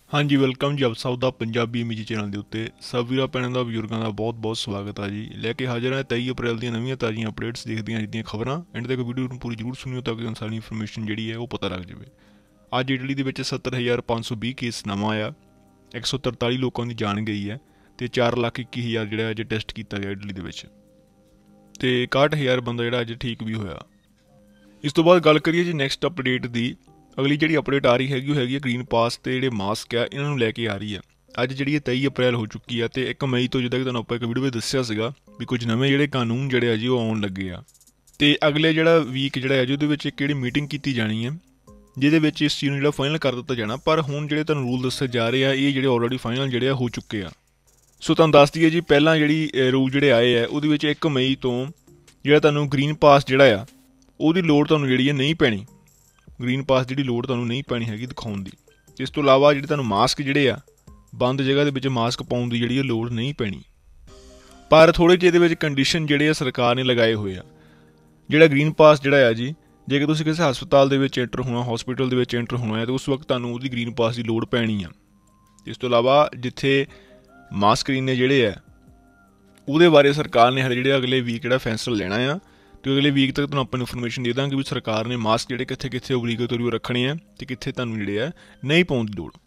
हाँ जी, वेलकम जी। आप सब ਦਾ ਪੰਜਾਬੀ ਇਮੇਜ ਚੈਨਲ ਦੇ ਉੱਤੇ ਸਭ ਵੀਰਾਂ ਭੈਣਾਂ ਦਾ ਬਜ਼ੁਰਗਾਂ ਦਾ ਬਹੁਤ-ਬਹੁਤ ਸਵਾਗਤ ਆ ਜੀ। ਲੈ ਕੇ ਹਾਜ਼ਰ ਹਾਂ 23 ਅਪ੍ਰੈਲ ਦੀਆਂ ਨਵੀਆਂ ਤਾਜ਼ੀਆਂ ਅਪਡੇਟਸ ਦੇਖਦੀਆਂ ਜਿਹੜੀਆਂ ਖਬਰਾਂ ਐਂਡ ਤੱਕ ਵੀਡੀਓ ਨੂੰ ਪੂਰੀ ਜ਼ਰੂਰ ਸੁਣਿਓ ਤਾਂ ਕਿ ਤੁਹਾਨੂੰ ਸਾਰੀ ਇਨਫੋਰਮੇਸ਼ਨ ਜਿਹੜੀ ਹੈ ਉਹ ਪਤਾ ਲੱਗ ਜਾਵੇ। ਅੱਜ ਇਟਲੀ ਦੇ ਵਿੱਚ 70,520 ਕੇਸ ਨਵਾਂ ਆਇਆ, 143 ਲੋਕਾਂ ਦੀ ਜਾਨ ਗਈ ਹੈ ਤੇ 4,21,000 ਜਿਹੜਾ ਅੱਜ ਟੈਸਟ ਕੀਤਾ ਗਿਆ ਇਟਲੀ ਦੇ ਵਿੱਚ ਤੇ 61,000 ਬੰਦਾ ਜਿਹੜਾ ਅੱਜ ਠੀਕ ਵੀ ਹੋਇਆ। ਇਸ ਤੋਂ ਬਾਅਦ ਗੱਲ ਕਰੀਏ ਜੀ ਨੈਕਸਟ ਅਪਡੇਟ ਦੀ। ਅਗਲੀ ਜਿਹੜੀ ਅਪਡੇਟ ਆ ਰਹੀ ਹੈਗੀ ਉਹ ਹੈਗੀ ਗ੍ਰੀਨ ਪਾਸ ਤੇ ਜਿਹੜੇ ਮਾਸਕ ਆ ਇਹਨਾਂ ਨੂੰ ਲੈ ਕੇ ਆ ਰਹੀ ਹੈ। ਅੱਜ ਜਿਹੜੀ 23 ਅਪ੍ਰੈਲ ਹੋ ਚੁੱਕੀ ਆ ਤੇ 1 ਮਈ ਤੋਂ ਜਿੱਦਾਂ ਕਿ ਤੁਹਾਨੂੰ ਆਪਾਂ ਇੱਕ ਵੀਡੀਓ ਵਿੱਚ ਦੱਸਿਆ ਸੀਗਾ ਵੀ ਕੁਝ ਨਵੇਂ ਜਿਹੜੇ ਕਾਨੂੰਨ ਜਿਹੜੇ ਆ ਜੀ ਉਹ ਆਉਣ ਲੱਗੇ ਆ ਤੇ ਅਗਲੇ ਜਿਹੜਾ ਵੀਕ ਜਿਹੜਾ ਹੈ ਜੀ ਉਹਦੇ ਵਿੱਚ ਇੱਕ ਜਿਹੜੀ ਮੀਟਿੰਗ ਕੀਤੀ ਜਾਣੀ ਹੈ ਜਿਹਦੇ ਵਿੱਚ ਇਸ ਚੀਜ਼ ਨੂੰ ਜਿਹੜਾ ਫਾਈਨਲ ਕਰ ਦਿੱਤਾ ਜਾਣਾ। ਪਰ ਹੁਣ ਜਿਹੜੇ ਤੁਹਾਨੂੰ ਰੂਲ ਦੱਸੇ ਜਾ ਰਹੇ ਆ ਇਹ ਜਿਹੜੇ ਆਲਰੇਡੀ ਫਾਈਨਲ ਜਿਹੜੇ ਆ ਹੋ ਚੁੱਕੇ ਆ। ਸੋ ਤੁਹਾਨੂੰ ਦੱਸ ਦਈਏ ਜੀ ਪਹਿਲਾਂ ਜਿਹੜੀ ਰੂਲ ਜਿਹੜੇ ਆਏ ਆ ਉਹਦੇ ਵਿੱਚ 1 ਮਈ ਤੋਂ ਜਿਹੜਾ ਤੁਹਾਨੂੰ ਗ੍ਰੀਨ ਪਾਸ ਜਿਹੜਾ ਆ ਉਹਦੀ ਲੋੜ ਤੁਹਾਨੂੰ ਜਿਹੜੀ ਹੈ ਨਹੀਂ ਪੈਣੀ। ਗ੍ਰੀਨ ਪਾਸ ਜਿਹੜੀ ਲੋੜ ਤੁਹਾਨੂੰ ਨਹੀਂ ਪੈਣੀ ਹੈਗੀ ਦਿਖਾਉਣ ਦੀ। ਇਸ ਤੋਂ ਇਲਾਵਾ ਜਿਹੜੇ ਤੁਹਾਨੂੰ ਮਾਸਕ ਜਿਹੜੇ ਆ ਬੰਦ ਜਗ੍ਹਾ ਦੇ ਵਿੱਚ ਮਾਸਕ ਪਾਉਣ ਦੀ ਜਿਹੜੀ ਲੋੜ ਨਹੀਂ ਪੈਣੀ। ਪਰ ਥੋੜ੍ਹੇ ਜਿਹੇ ਇਹਦੇ ਵਿੱਚ ਕੰਡੀਸ਼ਨ ਜਿਹੜੇ ਆ ਸਰਕਾਰ ਨੇ ਲਗਾਏ ਹੋਏ ਆ। ਜਿਹੜਾ ਗ੍ਰੀਨ ਪਾਸ ਜਿਹੜਾ ਆ ਜੀ ਜੇਕਰ ਤੁਸੀਂ ਕਿਸੇ ਹਸਪਤਾਲ ਦੇ ਵਿੱਚ ਐਂਟਰ ਹੋਣਾ, ਹਸਪੀਟਲ ਦੇ ਵਿੱਚ ਐਂਟਰ ਹੋਣਾ ਹੈ ਤਾਂ ਉਸ ਵਕਤ ਤੁਹਾਨੂੰ ਉਹਦੀ ਗ੍ਰੀਨ ਪਾਸ ਦੀ ਲੋੜ ਪੈਣੀ ਆ। ਇਸ ਤੋਂ ਇਲਾਵਾ ਜਿੱਥੇ ਮਾਸਕ ਸਕਰੀਨ ਨੇ ਜਿਹੜੇ ਆ ਉਹਦੇ ਬਾਰੇ ਸਰਕਾਰ ਨੇ ਜਿਹੜੇ ਅਗਲੇ ਵੀਕ ਜਿਹੜਾ ਫੈਸਲਾ ਲੈਣਾ ਆ ਤੇ ਅਗਲੇ ਵੀਕ ਤੱਕ ਤੁਹਾਨੂੰ ਆਪਾਂ ਇਨਫੋਰਮੇਸ਼ਨ ਦੇ ਦਾਂਗੇ ਵੀ ਸਰਕਾਰ ਨੇ ਮਾਸਕ ਜਿਹੜੇ ਕਿੱਥੇ ਕਿੱਥੇ ਓਬਲੀਗੇਟਰੀ ਰੱਖਣੇ ਆ ਤੇ ਕਿੱਥੇ ਤੁਹਾਨੂੰ ਜਿਹੜੇ ਆ ਨਹੀਂ ਪਾਉਣ ਦੀ ਲੋੜ।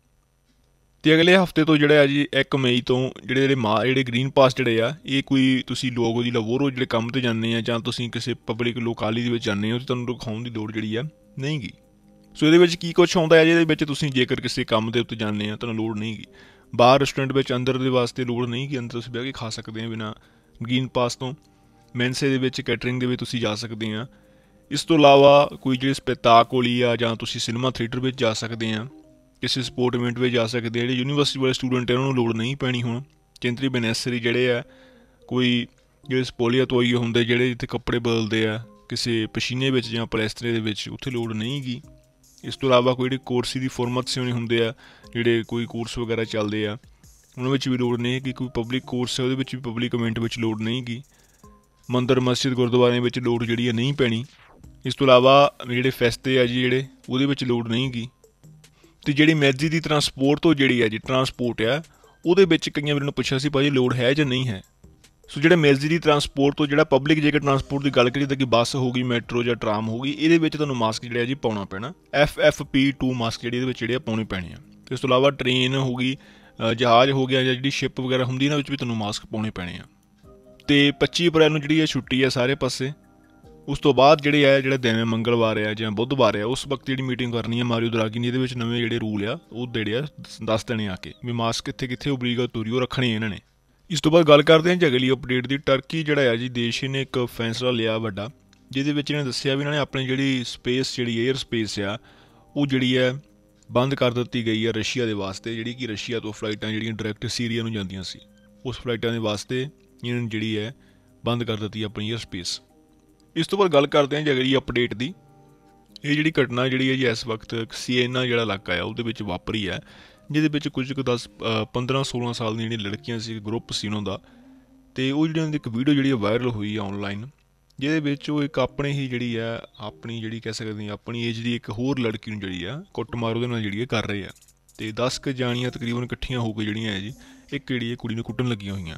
ਤੇ ਅਗਲੇ ਹਫਤੇ ਤੋਂ ਜਿਹੜਾ ਆ ਜੀ 1 ਮਈ ਤੋਂ ਜਿਹੜੇ ਗ੍ਰੀਨ ਪਾਸ ਜਿਹੜੇ ਆ ਇਹ ਕੋਈ ਤੁਸੀਂ ਲੋਕ ਦੀ ਲਵੋਰੋ ਜਿਹੜੇ ਕੰਮ ਤੇ ਜਾਂਦੇ ਆ ਜਾਂ ਤੁਸੀਂ ਕਿਸੇ ਪਬਲਿਕ ਲੋਕਾਲੀ ਦੇ ਵਿੱਚ ਜਾਂਦੇ ਹੋ ਤੇ ਤੁਹਾਨੂੰ ਦਿਖਾਉਣ ਦੀ ਲੋੜ ਜਿਹੜੀ ਆ ਨਹੀਂ ਗੀ। ਸੋ ਇਹਦੇ ਵਿੱਚ ਕੀ ਕੁਛ ਆਉਂਦਾ ਹੈ ਜਿਹਦੇ ਵਿੱਚ ਤੁਸੀਂ ਜੇਕਰ ਕਿਸੇ ਕੰਮ ਦੇ ਉੱਤੇ ਜਾਂਦੇ ਆ ਤੁਹਾਨੂੰ ਲੋੜ ਨਹੀਂ ਗੀ। ਬਾਹਰ ਰੈਸਟੋਰੈਂਟ ਵਿੱਚ ਅੰਦਰ ਦੇ ਵਾਸਤੇ ਲੋੜ ਨਹੀਂ ਗੀ, ਅੰਦਰ ਤੁਸੀਂ ਬਹਿ ਕੇ ਖਾ ਸਕਦੇ ਆ ਬਿਨਾਂ ਗ੍ਰੀਨ ਪਾਸ ਤੋਂ। ਮੈਂਸੇ ਦੇ ਵਿੱਚ ਕੈਟਰਿੰਗ ਦੇ ਵਿੱਚ ਤੁਸੀਂ ਜਾ ਸਕਦੇ ਆ। ਇਸ ਤੋਂ ਇਲਾਵਾ ਕੋਈ ਜਿਹੜੇ ਸਪੈਤਾਕੋਲੀ ਆ ਜਾਂ ਤੁਸੀਂ ਸਿਨੇਮਾ ਥੀਏਟਰ ਵਿੱਚ ਜਾ ਸਕਦੇ ਆ, ਕਿਸੇ ਸਪੋਰਟ ਇਵੈਂਟ ਵਿੱਚ ਜਾ ਸਕਦੇ ਆ। ਜਿਹੜੇ ਯੂਨੀਵਰਸਿਟੀ ਵਾਲੇ ਸਟੂਡੈਂਟ ਆ ਉਹਨਾਂ ਨੂੰ ਲੋੜ ਨਹੀਂ ਪੈਣੀ ਹੁਣ। ਚਿੰਤਰੀ ਬੈਨੈਸਰੀ ਜਿਹੜੇ ਆ ਕੋਈ ਜਿਹੜੇ ਸਪੋਲੀਆ ਤੋਈਏ ਹੁੰਦੇ ਜਿਹੜੇ ਜਿੱਥੇ ਕੱਪੜੇ ਬਦਲਦੇ ਆ ਕਿਸੇ ਪਸੀਨੇ ਵਿੱਚ ਜਾਂ ਪਲੈਸਤਰੇ ਦੇ ਵਿੱਚ ਉੱਥੇ ਲੋੜ ਨਹੀਂ ਗੀ। ਇਸ ਤੋਂ ਇਲਾਵਾ ਕੋਈ ਜਿਹੜੇ ਕੋਰਸ ਦੀ ਫਾਰਮੇਸ਼ਨ ਹੁੰਦੇ ਆ ਜਿਹੜੇ ਕੋਈ ਕੋਰਸ ਵਗੈਰਾ ਚੱਲਦੇ ਆ ਉਹਨਾਂ ਵਿੱਚ ਵੀ ਲੋੜ ਨਹੀਂ ਕਿ ਕੋਈ ਪਬਲਿਕ ਕੋਰਸ ਹੈ ਉਹਦੇ ਵਿੱਚ ਵੀ ਪਬਲਿਕ ਇਵੈਂਟ ਵਿੱਚ ਲੋੜ ਨਹੀਂ ਗੀ। ਮੰਦਰ ਮਸਜਿਦ ਗੁਰਦੁਆਰਿਆਂ ਵਿੱਚ ਲੋੜ ਜਿਹੜੀ ਹੈ ਨਹੀਂ ਪੈਣੀ। ਇਸ ਤੋਂ ਇਲਾਵਾ ਜਿਹੜੇ ਫੈਸਤੇ ਆ ਜੀ ਜਿਹੜੇ ਉਹਦੇ ਵਿੱਚ ਲੋੜ ਨਹੀਂ ਗੀ। ਅਤੇ ਜਿਹੜੀ ਮੈਜੀ ਦੀ ਟਰਾਂਸਪੋਰਟ ਤੋਂ ਜਿਹੜੀ ਹੈ ਜੀ ਟਰਾਂਸਪੋਰਟ ਆ ਉਹਦੇ ਵਿੱਚ ਕਈਆਂ ਵੀਰਾਂ ਨੂੰ ਪੁੱਛਿਆ ਸੀ ਭਾਜੀ ਲੋੜ ਹੈ ਜਾਂ ਨਹੀਂ ਹੈ। ਸੋ ਜਿਹੜਾ ਮੈਜੀ ਦੀ ਟਰਾਂਸਪੋਰਟ ਤੋਂ ਜਿਹੜਾ ਪਬਲਿਕ ਜੇਕਰ ਟਰਾਂਸਪੋਰਟ ਦੀ ਗੱਲ ਕਰੀਏ ਤਾਂ ਕਿ ਬੱਸ ਹੋ ਗਈ, ਮੈਟਰੋ ਜਾਂ ਟਰਾਮ ਹੋ ਗਈ, ਇਹਦੇ ਵਿੱਚ ਤੁਹਾਨੂੰ ਮਾਸਕ ਜਿਹੜਾ ਜੀ ਪਾਉਣਾ ਪੈਣਾ। FFP2 ਮਾਸਕ ਜਿਹੜੀ ਇਹਦੇ ਵਿੱਚ ਜਿਹੜੇ ਪਾਉਣੇ ਪੈਣੇ ਆ। ਇਸ ਤੋਂ ਇਲਾਵਾ ਟ੍ਰੇਨ ਹੋ ਗਈ, ਜਹਾਜ਼ ਹੋ ਗਿਆ ਜਾਂ ਜਿਹੜੀ ਸ਼ਿਪ ਵਗੈਰਾ ਹੁੰਦੀ ਇਹਨਾਂ ਵਿੱਚ ਵੀ ਤੁਹਾਨੂੰ ਮਾਸਕ ਪਾਉਣੇ ਪੈਣੇ ਆ। ਅਤੇ 25 ਅਪ੍ਰੈਲ ਨੂੰ ਜਿਹੜੀ ਇਹ ਛੁੱਟੀ ਹੈ ਸਾਰੇ ਪਾਸੇ। ਉਸ ਤੋਂ ਬਾਅਦ ਜਿਹੜਾ ਦਿਨ ਮੰਗਲਵਾਰ ਆ ਜਾਂ ਬੁੱਧਵਾਰ ਆ ਉਸ ਵਕਤ ਜਿਹੜੀ ਮੀਟਿੰਗ ਕਰਨੀ ਹੈ ਮਾਰੀਓ ਦਰਾਗੀ ਨੇ ਇਹਦੇ ਵਿੱਚ ਨਵੇਂ ਜਿਹੜੇ ਰੂਲ ਆ ਉਹ ਜਿਹੜੇ ਆ ਦੱਸ ਦੇਣੇ ਆ ਕੇ ਵੀ ਮਾਸਕ ਕਿੱਥੇ ਕਿੱਥੇ ਓਬਲੀਗੇਟਰੀ ਉਹ ਰੱਖਣੇ ਇਹਨਾਂ ਨੇ। ਇਸ ਤੋਂ ਬਾਅਦ ਗੱਲ ਕਰਦੇ ਹਾਂ ਜੀ ਅਗਲੀ ਅਪਡੇਟ ਦੀ। ਟਰਕੀ ਜਿਹੜਾ ਆ ਜੀ ਦੇਸ਼ ਨੇ ਇੱਕ ਫੈਸਲਾ ਲਿਆ ਵੱਡਾ ਜਿਹਦੇ ਵਿੱਚ ਇਹਨੇ ਦੱਸਿਆ ਵੀ ਇਹਨਾਂ ਨੇ ਆਪਣੀ ਜਿਹੜੀ ਸਪੇਸ ਜਿਹੜੀ ਏਅਰ ਸਪੇਸ ਆ ਉਹ ਜਿਹੜੀ ਹੈ ਬੰਦ ਕਰ ਦਿੱਤੀ ਗਈ ਹੈ ਰਸ਼ੀਆ ਦੇ ਵਾਸਤੇ। ਜਿਹੜੀ ਕਿ ਰਸ਼ੀਆ ਤੋਂ ਫਲਾਈਟਾਂ ਜਿਹੜੀਆਂ ਡਾਇਰੈਕਟ ਸੀਰੀਆ ਨੂੰ ਜਾਂਦੀਆਂ ਸੀ ਉਸ ਫਲਾਈਟਾਂ ਦੇ ਵਾਸਤੇ ਇਹਨਾਂ ਨੇ ਜਿਹੜੀ ਹੈ ਬੰਦ ਕਰ ਦਿੱਤੀ ਆਪਣੀ ਏਅਰ ਸਪੇਸ। ਇਸ ਤੋਂ ਬਾਅਦ ਗੱਲ ਕਰਦੇ ਹਾਂ ਜੀ ਅਗਲੀ ਅਪਡੇਟ ਦੀ। ਇਹ ਜਿਹੜੀ ਘਟਨਾ ਜਿਹੜੀ ਹੈ ਜੀ ਇਸ ਵਕਤ ਸਿਏਨਾ ਜਿਹੜਾ ਇਲਾਕਾ ਆ ਉਹਦੇ ਵਿੱਚ ਵਾਪਰੀ ਹੈ ਜਿਹਦੇ ਵਿੱਚ ਕੁਝ ਕੁ 15-16 ਸਾਲ ਦੀਆਂ ਜਿਹੜੀਆਂ ਲੜਕੀਆਂ ਸੀ, ਗਰੁੱਪ ਸੀ ਉਹਨਾਂ ਦਾ। ਅਤੇ ਉਹ ਜਿਹੜੀ ਉਹਨਾਂ ਦੀ ਇੱਕ ਵੀਡੀਓ ਜਿਹੜੀ ਵਾਇਰਲ ਹੋਈ ਆ ਔਨਲਾਈਨ ਜਿਹਦੇ ਵਿੱਚ ਉਹ ਇੱਕ ਆਪਣੀ ਹੀ ਜਿਹੜੀ ਆ ਆਪਣੀ ਜਿਹੜੀ ਕਹਿ ਸਕਦੇ ਹਾਂ ਆਪਣੀ ਏਜ ਦੀ ਇੱਕ ਹੋਰ ਲੜਕੀ ਨੂੰ ਜਿਹੜੀ ਆ ਕੁੱਟਮਾਰ ਉਹਦੇ ਨਾਲ ਜਿਹੜੀ ਕਰ ਰਹੇ ਆ। ਅਤੇ 10 ਕੁ ਜਾਣੀਆਂ ਤਕਰੀਬਨ ਇਕੱਠੀਆਂ ਹੋ ਕੇ ਜਿਹੜੀਆਂ ਹੈ ਜੀ ਇੱਕ ਜਿਹੜੀ ਕੁੜੀ ਨੂੰ ਕੁੱਟਣ ਲੱਗੀਆਂ ਹੋਈਆਂ।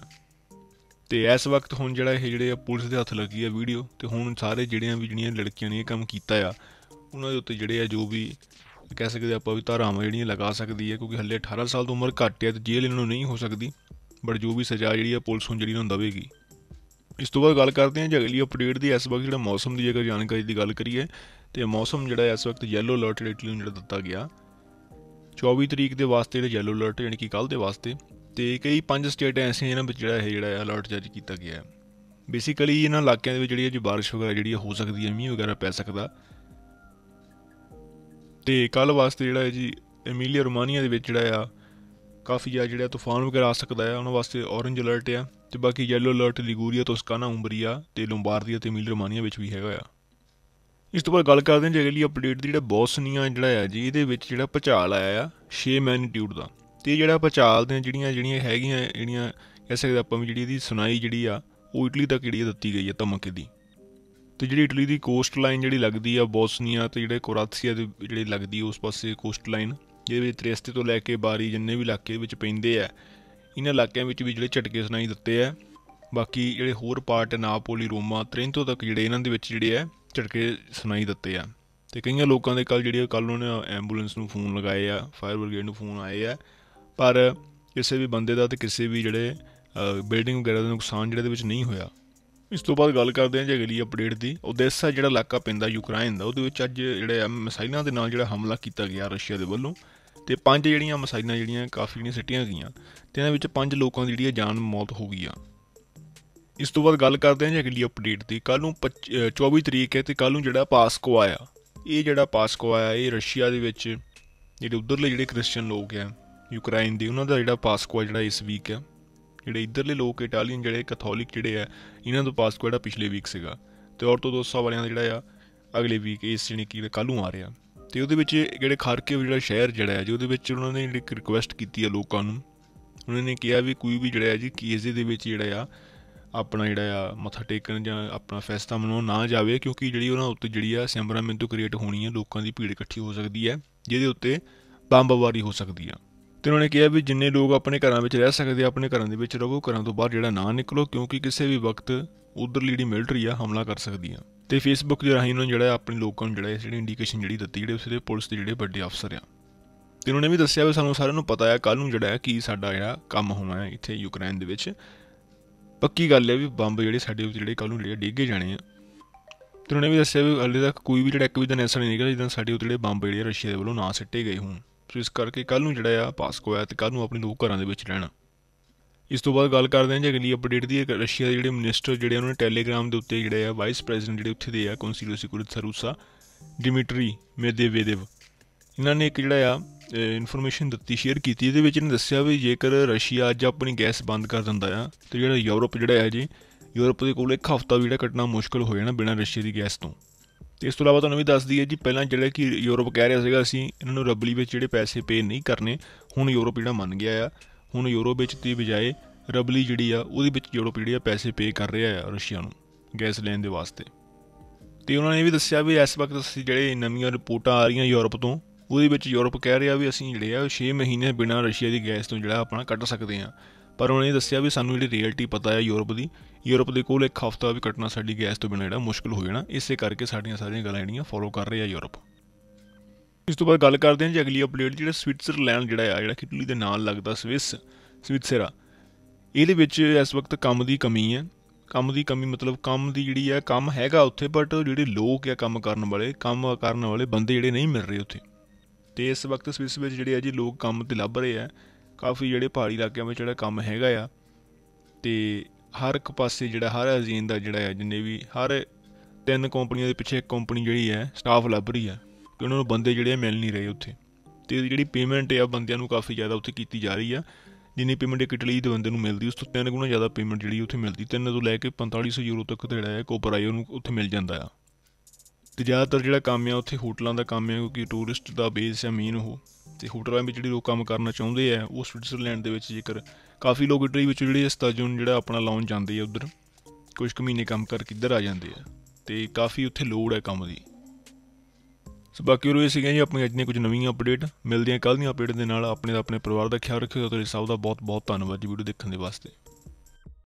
ਅਤੇ ਇਸ ਵਕਤ ਹੁਣ ਜਿਹੜੇ ਪੁਲਿਸ ਦੇ ਹੱਥ ਲੱਗੀ ਆ ਵੀਡੀਓ ਅਤੇ ਹੁਣ ਸਾਰੇ ਜਿਹੜੀਆਂ ਲੜਕੀਆਂ ਨੇ ਇਹ ਕੰਮ ਕੀਤਾ ਆ ਉਹਨਾਂ ਦੇ ਉੱਤੇ ਜਿਹੜੇ ਆ ਜੋ ਵੀ ਕਹਿ ਸਕਦੇ ਆਪਾਂ ਵੀ ਧਾਰਾਵਾਂ ਜਿਹੜੀਆਂ ਲਗਾ ਸਕਦੀ ਹੈ ਕਿਉਂਕਿ ਹਲੇ 18 ਸਾਲ ਤੋਂ ਉਮਰ ਘੱਟ ਹੈ ਅਤੇ ਜੇਲ੍ਹ ਇਹਨਾਂ ਨੂੰ ਨਹੀਂ ਹੋ ਸਕਦੀ। ਬਟ ਜੋ ਵੀ ਸਜ਼ਾ ਜਿਹੜੀ ਆ ਪੁਲਿਸ ਹੁਣ ਜਿਹੜੀ ਉਹਨਾਂ ਨੂੰ ਦੇਵੇਗੀ। ਇਸ ਤੋਂ ਬਾਅਦ ਗੱਲ ਕਰਦੇ ਹਾਂ ਜੀ ਅਗਲੀ ਅਪਡੇਟ ਦੀ। ਇਸ ਵਕਤ ਜਿਹੜਾ ਮੌਸਮ ਦੀ ਜੇਕਰ ਜਾਣਕਾਰੀ ਦੀ ਗੱਲ ਕਰੀਏ ਤਾਂ ਮੌਸਮ ਜਿਹੜਾ ਇਸ ਵਕਤ ਯੈਲੋ ਅਲਰਟ ਇਟਲੀ ਨੂੰ ਜਿਹੜਾ ਦਿੱਤਾ ਗਿਆ 24 ਤਰੀਕ ਦੇ ਵਾਸਤੇ ਜਿਹੜਾ ਯੈਲੋ ਅਲਰਟ ਯਾਨੀ ਕਿ ਕੱਲ੍ਹ ਦੇ ਵਾਸਤੇ। ਅਤੇ ਕਈ 5 ਸਟੇਟ ਐਸੀਆਂ ਜਿਹਨਾਂ ਵਿੱਚ ਜਿਹੜਾ ਅਲਰਟ ਜਾਰੀ ਕੀਤਾ ਗਿਆ ਹੈ। ਬੇਸਿਕਲੀ ਇਹਨਾਂ ਇਲਾਕਿਆਂ ਦੇ ਵਿੱਚ ਜਿਹੜੀ ਬਾਰਿਸ਼ ਵਗੈਰਾ ਜਿਹੜੀ ਹੋ ਸਕਦੀ ਹੈ, ਮੀਂਹ ਵਗੈਰਾ ਪੈ ਸਕਦਾ। ਅਤੇ ਕੱਲ੍ਹ ਵਾਸਤੇ ਜਿਹੜਾ ਹੈ ਜੀ ਐਮੀਲੀਆ ਰੋਮਾਨੀਆ ਦੇ ਵਿੱਚ ਜਿਹੜਾ ਕਾਫੀ ਜਿਹੜਾ ਤੂਫਾਨ ਵਗੈਰਾ ਆ ਸਕਦਾ ਆ ਉਹਨਾਂ ਵਾਸਤੇ ਔਰੇਂਜ ਅਲਰਟ ਆ। ਅਤੇ ਬਾਕੀ ਯੈਲੋ ਅਲਰਟ ਲਿਗੂਰੀਆ, ਤੋਸਕਾਨਾ, ਉੰਬਰੀਆ ਅਤੇ ਲੋਂਬਾਰਦੀਆ ਅਤੇ ਐਮੀਲੀਆ ਰੋਮਾਨੀਆ ਵਿੱਚ ਵੀ ਹੈਗਾ ਆ। ਇਸ ਤੋਂ ਬਾਅਦ ਗੱਲ ਕਰਦੇ ਹਾਂ ਜੀ ਅਗਲੀ ਅਪਡੇਟ ਦੀ। ਜਿਹੜਾ ਬੋਸਨੀਆ ਜਿਹੜਾ ਆ ਜੀ ਇਹਦੇ ਵਿੱਚ ਜਿਹੜਾ ਭੂਚਾਲ ਆਇਆ ਆ 6 ਮੈਗਨੀਟਿਊਡ ਦਾ। ਅਤੇ ਜਿਹੜਾ ਭੂਚਾਲ ਦੀਆਂ ਜਿਹੜੀਆਂ ਹੈਗੀਆਂ ਕਹਿ ਸਕਦੇ ਆਪਾਂ ਵੀ ਜਿਹੜੀ ਇਹਦੀ ਸੁਣਾਈ ਜਿਹੜੀ ਆ ਉਹ ਇਟਲੀ ਤੱਕ ਜਿਹੜੀ ਦਿੱਤੀ ਗਈ ਹੈ ਧਮਕੇ ਦੀ। ਅਤੇ ਜਿਹੜੀ ਇਟਲੀ ਦੀ ਕੋਸਟ ਲਾਈਨ ਜਿਹੜੀ ਲੱਗਦੀ ਆ ਬੋਸਨੀਆ ਅਤੇ ਜਿਹੜੇ ਕੋਰਾਥੀਆ ਦੇ ਜਿਹੜੀ ਲੱਗਦੀ ਉਸ ਪਾਸੇ ਕੋਸਟ ਲਾਈਨ ਜਿਹਦੇ ਵਿੱਚ ਤ੍ਰਿਸਤੇ ਤੋਂ ਲੈ ਕੇ ਬਾਰੀ ਜਿੰਨੇ ਵੀ ਇਲਾਕੇ ਵਿੱਚ ਪੈਂਦੇ ਆ, ਇਹਨਾਂ ਇਲਾਕਿਆਂ ਵਿੱਚ ਵੀ ਜਿਹੜੇ ਝਟਕੇ ਸੁਣਾਈ ਦਿੱਤੇ ਆ। ਬਾਕੀ ਜਿਹੜੇ ਹੋਰ ਪਾਰਟ ਨਾਪੋਲੀ, ਰੋਮਾ, ਤ੍ਰਿੰਤੋ ਤੱਕ ਜਿਹੜੇ ਇਹਨਾਂ ਦੇ ਵਿੱਚ ਜਿਹੜੇ ਆ ਝਟਕੇ ਸੁਣਾਈ ਦਿੱਤੇ ਆ। ਅਤੇ ਕਈਆਂ ਲੋਕਾਂ ਦੇ ਕੱਲ੍ਹ ਉਹਨੇ ਐਂਬੂਲੈਂਸ ਨੂੰ ਫੋਨ ਲਗਾਏ ਆ, ਫਾਇਰ ਬ੍ਰਿਗੇਡ ਨੂੰ ਫੋਨ ਆਏ ਆ, ਪਰ ਕਿਸੇ ਵੀ ਬੰਦੇ ਦਾ ਅਤੇ ਕਿਸੇ ਵੀ ਜਿਹੜੇ ਬਿਲਡਿੰਗ ਵਗੈਰਾ ਦਾ ਨੁਕਸਾਨ ਜਿਹੜਾ ਇਹਦੇ ਵਿੱਚ ਨਹੀਂ ਹੋਇਆ। ਇਸ ਤੋਂ ਬਾਅਦ ਗੱਲ ਕਰਦੇ ਹਾਂ ਜੀ ਅਗਲੀ ਅਪਡੇਟ ਦੀ। ਓਦੇਸਾ ਜਿਹੜਾ ਇਲਾਕਾ ਪੈਂਦਾ ਯੂਕਰਾਈਨ ਦਾ, ਉਹਦੇ ਵਿੱਚ ਅੱਜ ਜਿਹੜੇ ਆ ਮਿਸਾਈਲਾਂ ਦੇ ਨਾਲ ਜਿਹੜਾ ਹਮਲਾ ਕੀਤਾ ਗਿਆ ਰਸ਼ੀਆ ਦੇ ਵੱਲੋਂ, ਅਤੇ 5 ਜਿਹੜੀਆਂ ਮਿਸਾਈਲਾਂ ਜਿਹੜੀਆਂ ਕਾਫੀ ਜਿਹੜੀਆਂ ਸਿੱਟੀਆਂ ਗਈਆਂ, ਅਤੇ ਇਹਨਾਂ ਵਿੱਚ 5 ਲੋਕਾਂ ਦੀ ਜਿਹੜੀ ਜਾਨ ਮੌਤ ਹੋ ਗਈ ਆ। ਇਸ ਤੋਂ ਬਾਅਦ ਗੱਲ ਕਰਦੇ ਹਾਂ ਜੀ ਅਗਲੀ ਅਪਡੇਟ ਦੀ। ਕੱਲ੍ਹ ਨੂੰ 24 ਤਰੀਕ ਹੈ, ਅਤੇ ਕੱਲ੍ਹ ਨੂੰ ਜਿਹੜਾ ਪਾਸਕੋ ਆਇਆ, ਇਹ ਜਿਹੜਾ ਪਾਸਕੋ ਆਇਆ ਇਹ ਰਸ਼ੀਆ ਦੇ ਵਿੱਚ ਜਿਹੜੇ ਉੱਧਰਲੇ ਜਿਹੜੇ ਕ੍ਰਿਸਚਨ ਲੋਕ ਆ ਯੂਕਰਾਈਨ ਦੇ, ਉਹਨਾਂ ਦਾ ਜਿਹੜਾ ਪਾਸਕੋ ਆ ਜਿਹੜਾ ਇਸ ਵੀਕ ਆ। ਜਿਹੜੇ ਇੱਧਰਲੇ ਲੋਕ ਇਟਾਲੀਅਨ ਜਿਹੜੇ ਕੈਥੋਲਿਕ ਜਿਹੜੇ ਆ, ਇਹਨਾਂ ਦਾ ਪਾਸਕੋ ਜਿਹੜਾ ਪਿਛਲੇ ਵੀਕ ਸੀਗਾ, ਅਤੇ ਔਰਥੋਡੋਕਸਾਂ ਵਾਲਿਆਂ ਦਾ ਜਿਹੜਾ ਆ ਅਗਲੇ ਵੀਕ ਇਸ ਜਾਣੀ ਕਿ ਕੱਲ੍ਹ ਨੂੰ ਆ ਰਿਹਾ। ਅਤੇ ਉਹਦੇ ਵਿੱਚ ਜਿਹੜੇ ਖਾਰਕਿਵ ਜਿਹੜਾ ਸ਼ਹਿਰ ਜਿਹੜਾ ਹੈ ਜੀ, ਉਹਦੇ ਵਿੱਚ ਉਹਨਾਂ ਨੇ ਜਿਹੜੀ ਇੱਕ ਰਿਕੁਐਸਟ ਕੀਤੀ ਆ ਲੋਕਾਂ ਨੂੰ। ਉਹਨਾਂ ਨੇ ਕਿਹਾ ਵੀ ਕੋਈ ਵੀ ਜਿਹੜਾ ਹੈ ਜੀ ਕੇਸ ਦੇ ਵਿੱਚ ਜਿਹੜਾ ਆ ਆਪਣਾ ਜਿਹੜਾ ਆ ਮੱਥਾ ਟੇਕਣ ਜਾਂ ਆਪਣਾ ਫੈਸਲਾ ਮਨਾਉਣ ਨਾ ਜਾਵੇ, ਕਿਉਂਕਿ ਜਿਹੜੀ ਉਹਨਾਂ ਉੱਤੇ ਜਿਹੜੀ ਆ ਸੈਂਬਰਾਮੈਂਟੋ ਕ੍ਰੀਏਟ ਹੋਣੀ ਹੈ, ਲੋਕਾਂ ਦੀ ਭੀੜ ਇਕੱਠੀ ਹੋ ਸਕਦੀ ਹੈ, ਜਿਹਦੇ ਉੱਤੇ ਬੰਬਬਾਰੀ ਹੋ ਸਕਦੀ ਆ। ਅਤੇ ਉਹਨਾਂ ਨੇ ਕਿਹਾ ਵੀ ਜਿੰਨੇ ਲੋਕ ਆਪਣੇ ਘਰਾਂ ਵਿੱਚ ਰਹਿ ਸਕਦੇ ਆ, ਆਪਣੇ ਘਰਾਂ ਦੇ ਵਿੱਚ ਰਹੋ, ਘਰਾਂ ਤੋਂ ਬਾਹਰ ਜਿਹੜਾ ਨਾ ਨਿਕਲੋ, ਕਿਉਂਕਿ ਕਿਸੇ ਵੀ ਵਕਤ ਉੱਧਰਲੀ ਜਿਹੜੀ ਮਿਲਟਰੀ ਆ ਹਮਲਾ ਕਰ ਸਕਦੀ ਆ। ਅਤੇ ਫੇਸਬੁੱਕ ਦੇ ਰਾਹੀਂ ਉਹਨਾਂ ਨੂੰ ਜਿਹੜਾ ਆਪਣੇ ਲੋਕਾਂ ਨੂੰ ਜਿਹੜਾ ਜਿਹੜੀ ਇੰਡੀਕੇਸ਼ਨ ਜਿਹੜੀ ਦਿੱਤੀ, ਜਿਹੜੇ ਉਸ ਦੇ ਪੁਲਿਸ ਦੇ ਜਿਹੜੇ ਵੱਡੇ ਅਫਸਰ ਆ। ਅਤੇ ਉਹਨਾਂ ਨੇ ਵੀ ਦੱਸਿਆ ਵੀ ਸਾਨੂੰ ਸਾਰਿਆਂ ਨੂੰ ਪਤਾ ਹੈ ਕੱਲ੍ਹ ਨੂੰ ਜਿਹੜਾ ਹੈ ਕੀ ਸਾਡਾ ਜਿਹੜਾ ਕੰਮ ਹੋਣਾ ਹੈ ਇੱਥੇ ਯੂਕਰਾਈਨ ਦੇ ਵਿੱਚ। ਪੱਕੀ ਗੱਲ ਹੈ ਵੀ ਬੰਬ ਜਿਹੜੇ ਸਾਡੇ ਉੱਤੇ ਜਿਹੜੇ ਕੱਲ੍ਹ ਨੂੰ ਜਿਹੜੇ ਡਿੱਗੇ ਜਾਣੇ ਆ। ਅਤੇ ਉਹਨਾਂ ਨੇ ਵੀ ਦੱਸਿਆ ਵੀ ਹਾਲੇ ਤੱਕ ਕੋਈ ਵੀ ਜਿਹੜਾ ਇੱਕ ਵੀ ਦਿਨ ਐਸਾ ਨਹੀਂ ਨਿਕਲਿਆ ਜਿੱਦਾਂ ਸਾਡੇ ਉੱਤੇ ਜਿਹੜੇ ਬੰਬ ਜਿਹੜੇ ਰਸ਼ੀਆ ਦੇ ਵੱਲੋਂ ਨਾ ਸਿੱਟੇ ਗਏ ਹੋਣ। ਸੋ ਇਸ ਕਰਕੇ ਕੱਲ੍ਹ ਨੂੰ ਜਿਹੜਾ ਆ ਪਾਸਕੋ ਆ, ਅਤੇ ਕੱਲ੍ਹ ਨੂੰ ਆਪਣੇ ਲੋਕ ਘਰਾਂ ਦੇ ਵਿੱਚ ਰਹਿਣਾ। ਇਸ ਤੋਂ ਬਾਅਦ ਗੱਲ ਕਰਦੇ ਹਾਂ ਜੀ ਅਗਲੀ ਅਪਡੇਟ ਦੀ। ਰਸ਼ੀਆ ਦੇ ਜਿਹੜੇ ਮਿਨਿਸਟਰ ਜਿਹੜੇ ਉਹਨਾਂ ਨੇ ਟੈਲੀਗ੍ਰਾਮ ਦੇ ਉੱਤੇ ਜਿਹੜੇ ਆ ਵਾਈਸ ਪ੍ਰੈਜ਼ੀਡੈਂਟ ਜਿਹੜੇ ਉੱਥੇ ਦੇ ਆ ਕੌਂਸਿਲੋ ਸਿਕਿਉਰਿਟਾ ਰੂਸਾ ਡਿਮਿਟਰੀ ਮੇਦਵੇਦੇਵ, ਇਹਨਾਂ ਨੇ ਇੱਕ ਜਿਹੜਾ ਆ ਇਨਫੋਰਮੇਸ਼ਨ ਦਿੱਤੀ, ਸ਼ੇਅਰ ਕੀਤੀ। ਇਹਦੇ ਵਿੱਚ ਇਹਨੇ ਦੱਸਿਆ ਵੀ ਜੇਕਰ ਰਸ਼ੀਆ ਅੱਜ ਆਪਣੀ ਗੈਸ ਬੰਦ ਕਰ ਦਿੰਦਾ ਆ, ਅਤੇ ਜਿਹੜਾ ਯੂਰਪ ਜਿਹੜਾ ਹੈ ਜੀ, ਯੂਰਪ ਦੇ ਕੋਲ ਇੱਕ ਹਫ਼ਤਾ ਵੀ ਜਿਹੜਾ ਕੱਟਣਾ ਮੁਸ਼ਕਿਲ ਹੋ ਜਾਣਾ ਬਿਨਾਂ ਰਸ਼ੀਆ ਦੀ ਗੈਸ ਤੋਂ। ਅਤੇ ਇਸ ਤੋਂ ਇਲਾਵਾ ਤੁਹਾਨੂੰ ਵੀ ਦੱਸ ਦਈਏ ਜੀ, ਪਹਿਲਾਂ ਜਿਹੜਾ ਕਿ ਯੂਰਪ ਕਹਿ ਰਿਹਾ ਸੀਗਾ ਅਸੀਂ ਇਹਨਾਂ ਨੂੰ ਰਬਲੀ ਵਿੱਚ ਜਿਹੜੇ ਪੈਸੇ ਪੇ ਨਹੀਂ ਕਰਨੇ, ਹੁਣ ਯੂਰਪ ਜਿਹੜਾ ਮੰਨ ਗਿਆ ਆ। ਹੁਣ ਯੂਰੋ ਵਿੱਚ ਦੀ ਬਜਾਏ ਰਬਲੀ ਜਿਹੜੀ ਆ ਉਹਦੇ ਵਿੱਚ ਯੂਰਪ ਜਿਹੜੀ ਆ ਪੈਸੇ ਪੇ ਕਰ ਰਿਹਾ ਆ ਰਸ਼ੀਆ ਨੂੰ ਗੈਸ ਲੈਣ ਦੇ ਵਾਸਤੇ। ਅਤੇ ਉਹਨਾਂ ਨੇ ਵੀ ਦੱਸਿਆ ਵੀ ਇਸ ਵਕਤ ਅਸੀਂ ਜਿਹੜੇ ਨਵੀਆਂ ਰਿਪੋਰਟਾਂ ਆ ਰਹੀਆਂ ਯੂਰਪ ਤੋਂ, ਉਹਦੇ ਵਿੱਚ ਯੂਰਪ ਕਹਿ ਰਿਹਾ ਵੀ ਅਸੀਂ ਜਿਹੜੇ ਆ 6 ਮਹੀਨੇ ਬਿਨਾਂ ਰਸ਼ੀਆ ਦੀ ਗੈਸ ਤੋਂ ਜਿਹੜਾ ਆਪਣਾ ਕੱਢ ਸਕਦੇ ਹਾਂ। ਪਰ ਉਹਨਾਂ ਨੇ ਦੱਸਿਆ ਵੀ ਸਾਨੂੰ ਜਿਹੜੀ ਰਿਐਲਿਟੀ ਪਤਾ ਹੈ ਯੂਰਪ ਦੀ, ਯੂਰਪ ਦੇ ਕੋਲ ਇੱਕ ਹਫ਼ਤਾ ਵੀ ਕੱਟਣਾ ਸਾਡੀ ਗੈਸ ਤੋਂ ਬਿਨਾਂ ਜਿਹੜਾ ਮੁਸ਼ਕਿਲ ਹੋ ਜਾਣਾ। ਇਸੇ ਕਰਕੇ ਸਾਡੀਆਂ ਸਾਰੀਆਂ ਗੱਲਾਂ ਜਿਹੜੀਆਂ ਫੋਲੋ ਕਰ ਰਹੇ ਆ ਯੂਰਪ। ਇਸ ਤੋਂ ਬਾਅਦ ਗੱਲ ਕਰਦੇ ਹਾਂ ਜੀ ਅਗਲੀ ਅਪਡੇਟ। ਜਿਹੜਾ ਸਵਿਟਜ਼ਰਲੈਂਡ ਜਿਹੜਾ ਇਟਲੀ ਦੇ ਨਾਲ ਲੱਗਦਾ ਸਵਿਟਜ਼ਰਾ, ਇਹਦੇ ਵਿੱਚ ਇਸ ਵਕਤ ਕੰਮ ਦੀ ਕਮੀ ਹੈ। ਕੰਮ ਦੀ ਕਮੀ ਮਤਲਬ ਕੰਮ ਦੀ ਜਿਹੜੀ ਹੈ, ਕੰਮ ਹੈਗਾ ਉੱਥੇ, ਬਟ ਜਿਹੜੇ ਲੋਕ ਆ ਕੰਮ ਕਰਨ ਵਾਲੇ ਬੰਦੇ ਜਿਹੜੇ ਨਹੀਂ ਮਿਲ ਰਹੇ ਉੱਥੇ। ਅਤੇ ਇਸ ਵਕਤ ਸਵਿਸ ਵਿੱਚ ਜਿਹੜੇ ਆ ਜੀ ਲੋਕ ਕੰਮ 'ਤੇ ਲੱਭ ਰਹੇ ਆ। ਕਾਫੀ ਜਿਹੜੇ ਪਹਾੜੀ ਇਲਾਕਿਆਂ ਵਿੱਚ ਜਿਹੜਾ ਕੰਮ ਹੈਗਾ ਆ, ਅਤੇ ਹਰ ਇੱਕ ਪਾਸੇ ਜਿਹੜਾ ਹਰ ਅਜੀਨ ਦਾ ਜਿਹੜਾ ਹੈ ਜਿੰਨੇ ਵੀ ਹਰ 3 ਕੰਪਨੀਆਂ ਦੇ ਪਿੱਛੇ ਇੱਕ ਕੰਪਨੀ ਜਿਹੜੀ ਹੈ ਸਟਾਫ ਲੱਭ ਰਹੀ ਹੈ, ਕਿ ਉਹਨਾਂ ਨੂੰ ਬੰਦੇ ਜਿਹੜੇ ਮਿਲ ਨਹੀਂ ਰਹੇ ਉੱਥੇ। ਅਤੇ ਜਿਹੜੀ ਪੇਮੈਂਟ ਆ ਬੰਦਿਆਂ ਨੂੰ ਕਾਫੀ ਜ਼ਿਆਦਾ ਉੱਥੇ ਕੀਤੀ ਜਾ ਰਹੀ ਆ। ਜਿੰਨੀ ਪੇਮੈਂਟ ਇੱਕ ਇਟਲੀ ਦੇ ਬੰਦੇ ਨੂੰ ਮਿਲਦੀ, ਉਸ ਤੋਂ 3 ਗੁਣਾ ਜ਼ਿਆਦਾ ਪੇਮੈਂਟ ਜਿਹੜੀ ਉੱਥੇ ਮਿਲਦੀ। 3 ਤੋਂ ਲੈ ਕੇ 4500 ਯੂਰੋ ਤੱਕ ਜਿਹੜਾ ਹੈ ਕੋਪਰਾਈ ਉਹਨੂੰ ਉੱਥੇ ਮਿਲ ਜਾਂਦਾ ਆ। ਅਤੇ ਜ਼ਿਆਦਾਤਰ ਜਿਹੜਾ ਕੰਮ ਆ ਉੱਥੇ ਹੋਟਲਾਂ ਦਾ ਕੰਮ ਆ, ਕਿਉਂਕਿ ਟੂਰਿਸਟ ਦਾ ਬੇਸ ਆ ਮੇਨ ਉਹ। ਅਤੇ ਹੋਟਲਾਂ ਵਿੱਚ ਜਿਹੜੇ ਲੋਕ ਕੰਮ ਕਰਨਾ ਚਾਹੁੰਦੇ ਆ ਉਹ ਸਵਿਟਜ਼ਰਲੈਂਡ ਦੇ ਵਿੱਚ, ਜੇਕਰ ਕਾਫੀ ਲੋਕ ਇਟਲੀ ਵਿੱਚ ਜਿਹੜੇ ਸਤਾਜੂਨ ਜਿਹੜਾ ਆਪਣਾ ਲਾਉਣ ਜਾਂਦੇ ਆ ਉੱਧਰ, ਕੁਛ ਕੁ ਮਹੀਨੇ ਕੰਮ ਕਰਕੇ ਇੱਧਰ ਆ ਜਾਂਦੇ ਆ, ਅਤੇ ਕਾਫੀ ਉੱਥੇ ਲੋੜ ਹੈ ਕੰਮ ਦੀ। ਸੋ ਬਾਕੀ ਉਹ ਇਹ ਸੀਗੀਆਂ ਜੀ ਆਪਣੀਆਂ ਅੱਜ ਦੀਆਂ ਕੁਝ ਨਵੀਆਂ ਅਪਡੇਟ। ਮਿਲਦੀਆਂ ਕੱਲ੍ਹ ਦੀਆਂ ਅਪਡੇਟ ਦੇ ਨਾਲ। ਆਪਣੇ ਪਰਿਵਾਰ ਦਾ ਖਿਆਲ ਰੱਖਿਓ। ਤੁਹਾਡੇ ਸਭ ਦਾ ਬਹੁਤ ਬਹੁਤ ਧੰਨਵਾਦ ਜੀ ਵੀਡੀਓ ਦੇਖਣ ਦੇ ਵਾਸਤੇ।